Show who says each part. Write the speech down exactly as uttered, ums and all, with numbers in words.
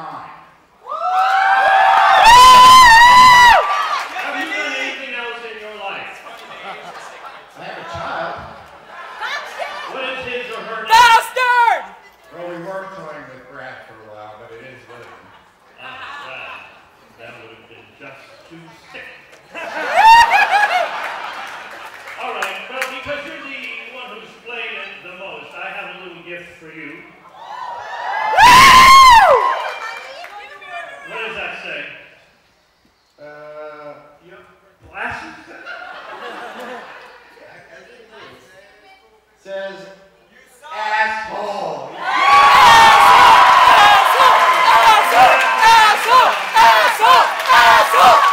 Speaker 1: nine.
Speaker 2: Have you done anything else in your life?
Speaker 1: I have a child.
Speaker 2: What is his or her name?
Speaker 3: Bastard!
Speaker 1: Well, we were toying with Brad for a while, but it is living.
Speaker 2: Ah, well, that would have been just too sick. All right, well, because you're the one who's played it the most, I have a little gift for you. What does that say?
Speaker 1: Uh,
Speaker 2: Your glasses?
Speaker 1: says asshole.
Speaker 3: Asshole! Asshole! Asshole! Asshole! Asshole!